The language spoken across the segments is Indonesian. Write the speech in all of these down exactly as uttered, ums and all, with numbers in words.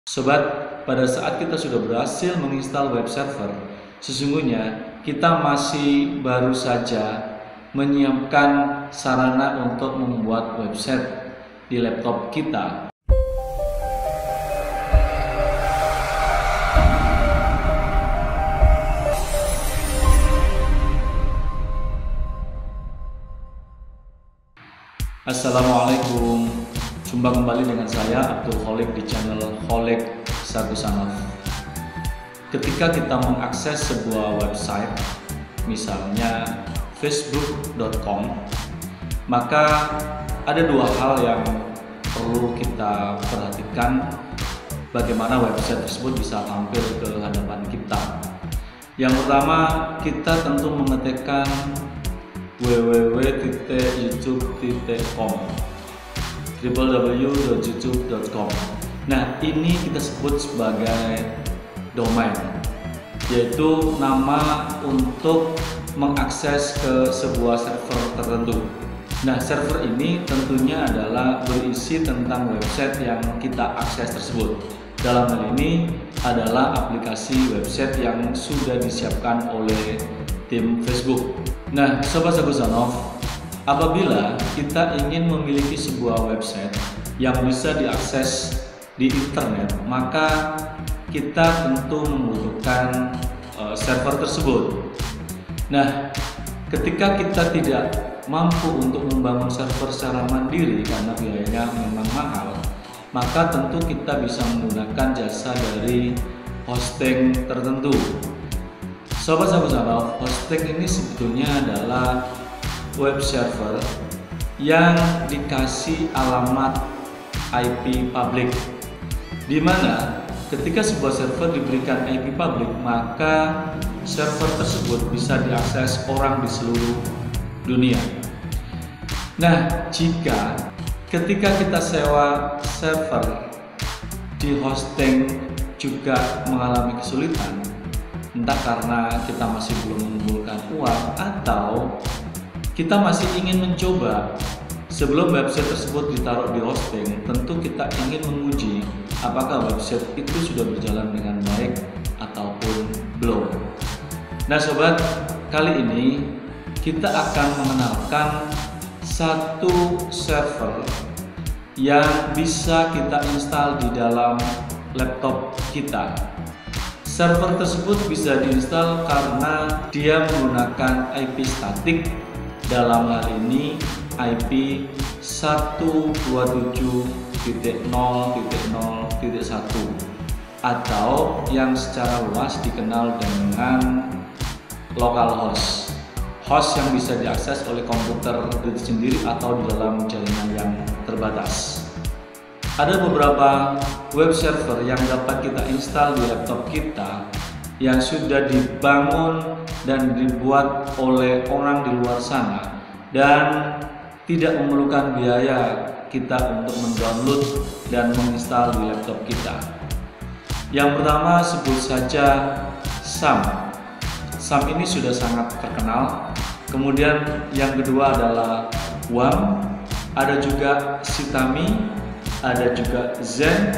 Sobat, pada saat kita sudah berhasil menginstal web server, sesungguhnya kita masih baru saja menyiapkan sarana untuk membuat website di laptop kita. Assalamualaikum, jumpa kembali dengan saya Abdul Kholik di channel Kholik Sagusanov. Ketika kita mengakses sebuah website, misalnya facebook dot com, maka ada dua hal yang perlu kita perhatikan bagaimana website tersebut bisa tampil ke hadapan kita. Yang pertama, kita tentu mengetikkan w w w titik youtube titik com w w w titik youtube titik com. Nah, ini kita sebut sebagai domain, yaitu nama untuk mengakses ke sebuah server tertentu. Nah, server ini tentunya adalah berisi tentang website yang kita akses tersebut. Dalam hal ini adalah aplikasi website yang sudah disiapkan oleh tim Facebook. Nah, Sobat Sagusanov, apabila kita ingin memiliki sebuah website yang bisa diakses di internet, maka kita tentu membutuhkan uh, server tersebut. Nah, ketika kita tidak mampu untuk membangun server secara mandiri karena biayanya memang mahal, maka tentu kita bisa menggunakan jasa dari hosting tertentu. Sobat Sagusanov, hosting ini sebetulnya adalah web server yang dikasih alamat I P public, di mana ketika sebuah server diberikan I P public, maka server tersebut bisa diakses orang di seluruh dunia. Nah, jika ketika kita sewa server di hosting juga mengalami kesulitan, entah karena kita masih belum mengumpulkan uang atau kita masih ingin mencoba sebelum website tersebut ditaruh di hosting, tentu kita ingin menguji apakah website itu sudah berjalan dengan baik ataupun belum. Nah, sobat, kali ini kita akan mengenalkan satu server yang bisa kita install di dalam laptop kita. Server tersebut bisa diinstal karena dia menggunakan I P statik, dalam hal ini I P seratus dua puluh tujuh titik nol titik nol titik satu atau yang secara luas dikenal dengan localhost, host yang bisa diakses oleh komputer itu sendiri atau di dalam jaringan yang terbatas. Ada beberapa web server yang dapat kita install di laptop kita yang sudah dibangun dan dibuat oleh orang di luar sana dan tidak memerlukan biaya kita untuk mendownload dan menginstal di laptop kita. Yang pertama sebut saja SAM. SAM ini sudah sangat terkenal. Kemudian yang kedua adalah W A M, ada juga Sitami, ada juga Zen,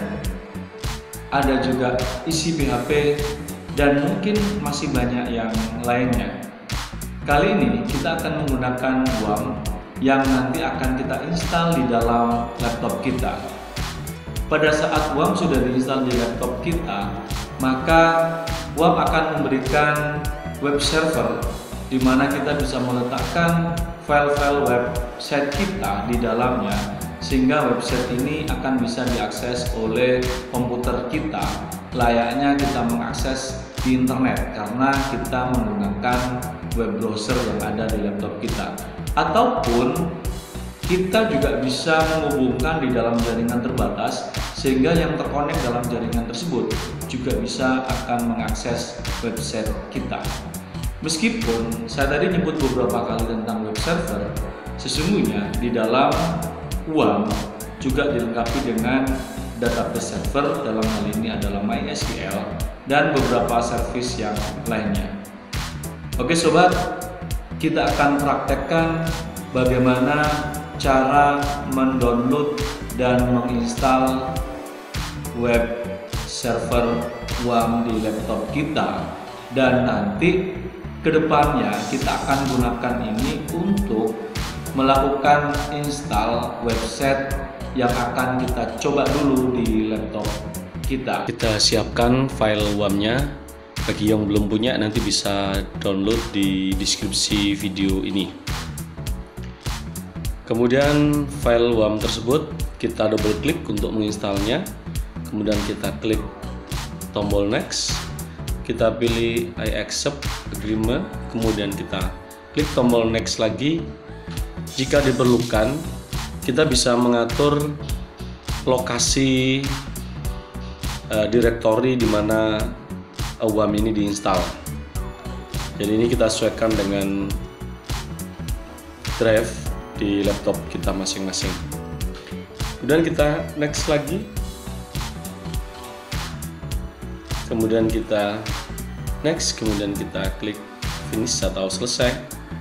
ada juga Isi P H P, dan mungkin masih banyak yang lainnya. Kali ini kita akan menggunakan W A M yang nanti akan kita install di dalam laptop kita. Pada saat W A M sudah diinstal di laptop kita, maka W A M akan memberikan web server di mana kita bisa meletakkan file-file website kita di dalamnya, sehingga website ini akan bisa diakses oleh komputer kita layaknya kita mengakses di internet karena kita menggunakan web browser yang ada di laptop kita. Ataupun kita juga bisa menghubungkan di dalam jaringan terbatas sehingga yang terkonek dalam jaringan tersebut juga bisa akan mengakses website kita. Meskipun saya tadi nyebut beberapa kali tentang web server, sesungguhnya di dalam W A M juga dilengkapi dengan database server, dalam hal ini adalah MySQL dan beberapa service yang lainnya. Oke sobat, kita akan praktekkan bagaimana cara mendownload dan menginstal web server W A M di laptop kita, dan nanti kedepannya kita akan gunakan ini untuk melakukan install website yang akan kita coba dulu di laptop kita. Kita siapkan file W A M-nya. Bagi yang belum punya, nanti bisa download di deskripsi video ini. Kemudian file W A M tersebut kita double klik untuk menginstalnya. Kemudian kita klik tombol next, kita pilih I accept agreement, kemudian kita klik tombol next lagi. Jika diperlukan, kita bisa mengatur lokasi uh, direktori di mana W A M ini diinstal. Jadi ini kita sesuaikan dengan drive di laptop kita masing-masing. Kemudian kita next lagi. Kemudian kita next, kemudian kita klik finish atau selesai.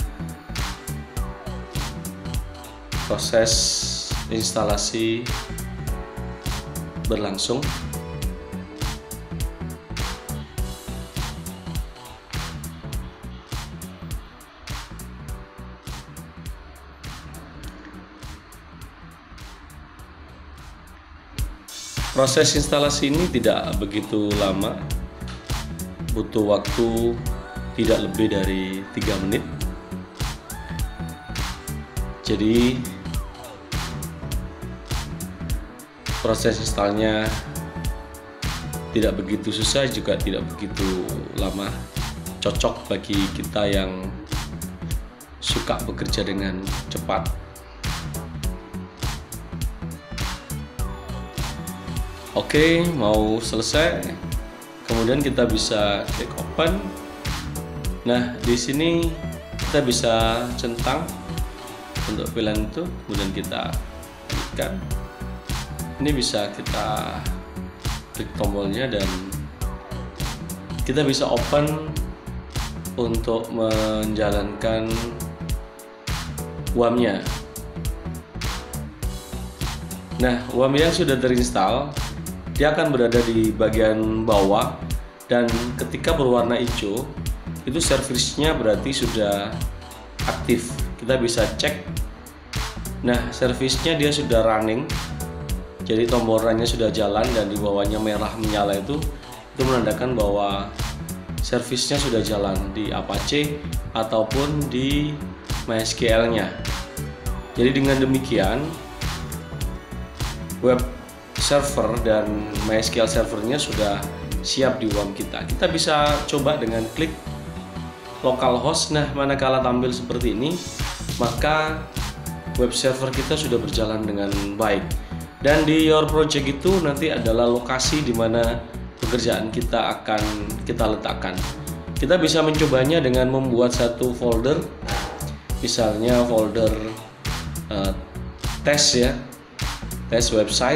Proses instalasi berlangsung. Proses instalasi ini tidak begitu lama, butuh waktu tidak lebih dari tiga menit. Jadi proses installnya tidak begitu susah, juga tidak begitu lama, cocok bagi kita yang suka bekerja dengan cepat. Oke, mau selesai. Kemudian kita bisa klik open. Nah, di sini kita bisa centang untuk pilihan itu, kemudian kita klikkan. Ini bisa kita klik tombolnya dan kita bisa open untuk menjalankan W A M-nya. Nah, W A M yang sudah terinstall, dia akan berada di bagian bawah, dan ketika berwarna hijau itu servisnya berarti sudah aktif. Kita bisa cek. Nah, servisnya dia sudah running, jadi tombol run-nya sudah jalan, dan di bawahnya merah menyala itu itu menandakan bahwa servisnya sudah jalan di Apache ataupun di MySQL-nya. Jadi dengan demikian web server dan MySQL servernya sudah siap di W A M kita. Kita bisa coba dengan klik localhost. Nah, manakala tampil seperti ini, maka web server kita sudah berjalan dengan baik. Dan di your project itu nanti adalah lokasi di mana pekerjaan kita akan kita letakkan. Kita bisa mencobanya dengan membuat satu folder, misalnya folder uh, tes ya, tes website.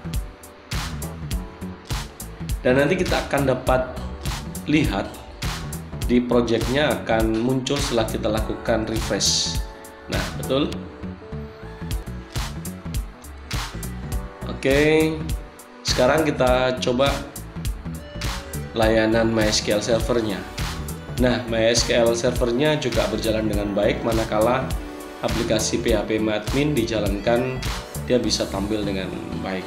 Dan nanti kita akan dapat lihat di projectnya akan muncul setelah kita lakukan refresh. Nah, betul. Oke, sekarang kita coba layanan MySQL servernya. Nah, MySQL servernya juga berjalan dengan baik manakala aplikasi P H P MyAdmin dijalankan, dia bisa tampil dengan baik.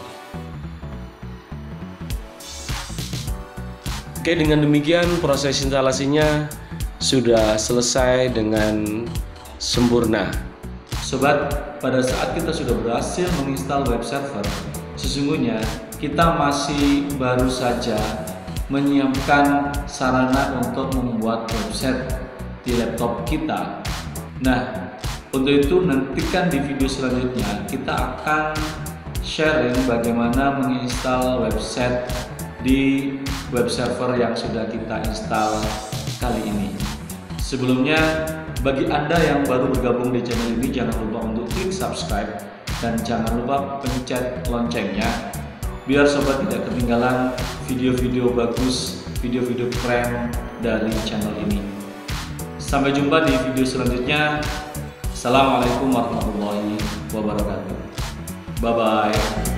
Oke, dengan demikian proses instalasinya sudah selesai dengan sempurna. Sobat, pada saat kita sudah berhasil menginstal web server, sesungguhnya kita masih baru saja menyiapkan sarana untuk membuat website di laptop kita. Nah, untuk itu nantikan di video selanjutnya kita akan sharing bagaimana menginstal website di web server yang sudah kita install kali ini. Sebelumnya, bagi Anda yang baru bergabung di channel ini, jangan lupa untuk klik subscribe dan jangan lupa pencet loncengnya biar sobat tidak ketinggalan video-video bagus, video-video keren dari channel ini. Sampai jumpa di video selanjutnya. Assalamualaikum warahmatullahi wabarakatuh. Bye bye.